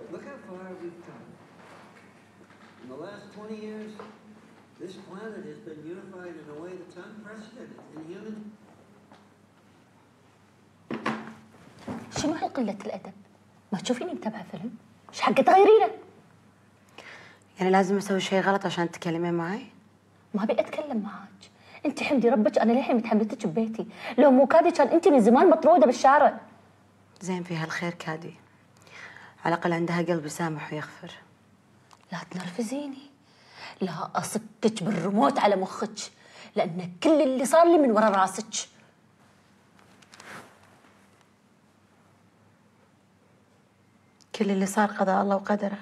Look how far we've come. In the last 20 years, this planet has been unified in a way that's unprecedented in human. شنو هالقلة الأدب؟ ما تشوفيني متابعة فيلم؟ ايش حق تغيرينه؟ يعني لازم اسوي شيء غلط عشان تتكلمين معي؟ ما ابي اتكلم معاك، انت حمدي ربك انا للحين متحملتك ببيتي، لو مو كادي كان انت من زمان مطروده بالشارع. زين فيها الخير كادي، على الاقل عندها قلب يسامح ويغفر. لا تنرفزيني، لا اصكك بالريموت على مخك، لان كل اللي صار لي من ورا راسك. كل اللي صار قضاء الله وقدره،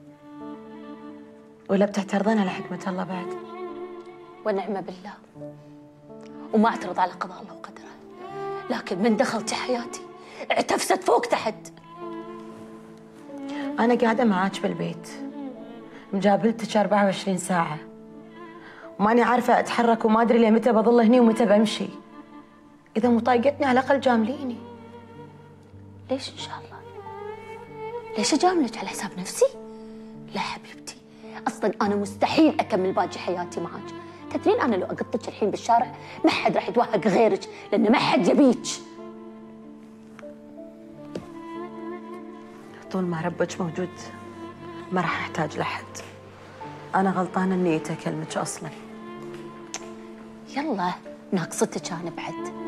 ولا بتعترضين على حكمة الله بعد؟ ونعم بالله، وما اعترض على قضاء الله وقدره، لكن من دخلتي حياتي اعتفست فوق تحت. أنا قاعدة معاك بالبيت، مجابلتك 24 ساعة، وماني عارفة أتحرك وما أدري لي متى بظل هني ومتى بمشي. إذا مو طايقتني على الأقل جامليني. ليش إن شاء الله؟ ليش أجاملك على حساب نفسي؟ لا حبيبتي، أصلاً أنا مستحيل أكمل باقي حياتي معك. تدرين أنا لو أقطك الحين بالشارع ما حد راح يتوهق غيرك، لأن ما حد يبيك. طول ما ربك موجود ما راح أحتاج لحد. أنا غلطانة إني أكلمك أصلاً. يلا ناقصتك أنا بعد.